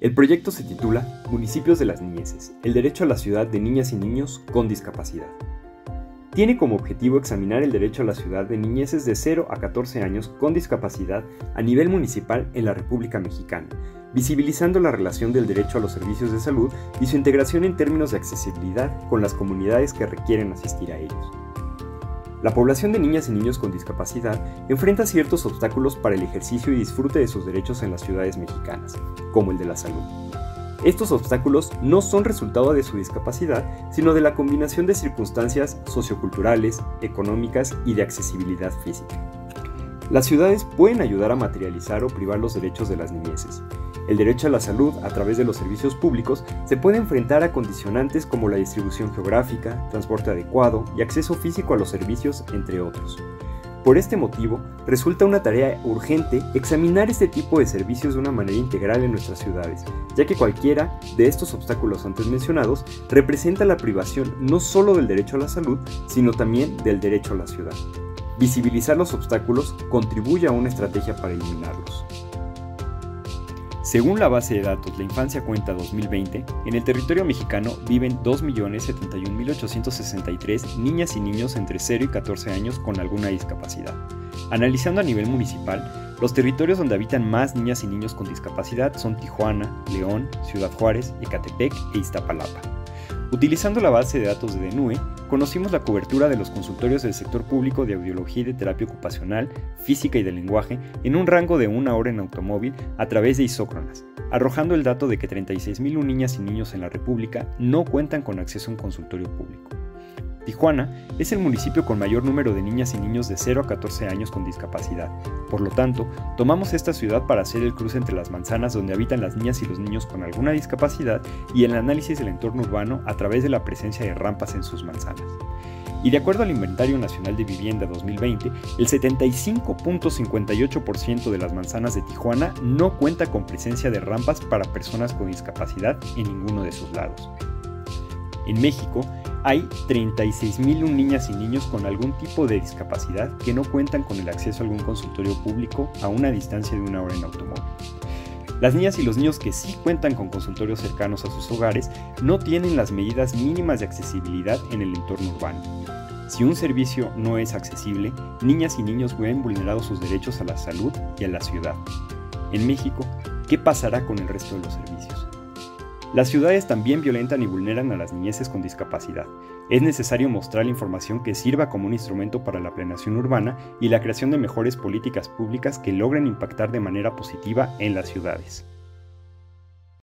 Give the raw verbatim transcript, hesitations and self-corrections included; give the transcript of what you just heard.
El proyecto se titula Municipios de las Niñeces, el derecho a la ciudad de niñas y niños con discapacidad. Tiene como objetivo examinar el derecho a la ciudad de niñeces de cero a catorce años con discapacidad a nivel municipal en la República Mexicana, visibilizando la relación del derecho a los servicios de salud y su integración en términos de accesibilidad con las comunidades que requieren asistir a ellos. La población de niñas y niños con discapacidad enfrenta ciertos obstáculos para el ejercicio y disfrute de sus derechos en las ciudades mexicanas, como el de la salud. Estos obstáculos no son resultado de su discapacidad, sino de la combinación de circunstancias socioculturales, económicas y de accesibilidad física. Las ciudades pueden ayudar a materializar o privar los derechos de las niñeces. El derecho a la salud, a través de los servicios públicos, se puede enfrentar a condicionantes como la distribución geográfica, transporte adecuado y acceso físico a los servicios, entre otros. Por este motivo, resulta una tarea urgente examinar este tipo de servicios de una manera integral en nuestras ciudades, ya que cualquiera de estos obstáculos antes mencionados representa la privación no solo del derecho a la salud, sino también del derecho a la ciudad. Visibilizar los obstáculos contribuye a una estrategia para eliminarlos. Según la base de datos La Infancia Cuenta dos mil veinte, en el territorio mexicano viven dos millones setenta y un mil ochocientos sesenta y tres niñas y niños entre cero y catorce años con alguna discapacidad. Analizando a nivel municipal, los territorios donde habitan más niñas y niños con discapacidad son Tijuana, León, Ciudad Juárez, Ecatepec e Iztapalapa. Utilizando la base de datos de D N U E, conocimos la cobertura de los consultorios del sector público de audiología y de terapia ocupacional, física y de lenguaje en un rango de una hora en automóvil a través de isócronas, arrojando el dato de que treinta y seis mil niñas y niños en la República no cuentan con acceso a un consultorio público. Tijuana es el municipio con mayor número de niñas y niños de cero a catorce años con discapacidad. Por lo tanto, tomamos esta ciudad para hacer el cruce entre las manzanas donde habitan las niñas y los niños con alguna discapacidad y el análisis del entorno urbano a través de la presencia de rampas en sus manzanas. Y de acuerdo al Inventario Nacional de Vivienda dos mil veinte, el setenta y cinco punto cincuenta y ocho por ciento de las manzanas de Tijuana no cuenta con presencia de rampas para personas con discapacidad en ninguno de sus lados. En México, hay treinta y seis mil niñas y niños con algún tipo de discapacidad que no cuentan con el acceso a algún consultorio público a una distancia de una hora en automóvil. Las niñas y los niños que sí cuentan con consultorios cercanos a sus hogares no tienen las medidas mínimas de accesibilidad en el entorno urbano. Si un servicio no es accesible, niñas y niños ven vulnerados sus derechos a la salud y a la ciudad. En México, ¿qué pasará con el resto de los servicios? Las ciudades también violentan y vulneran a las niñeces con discapacidad. Es necesario mostrar la información que sirva como un instrumento para la planeación urbana y la creación de mejores políticas públicas que logren impactar de manera positiva en las ciudades.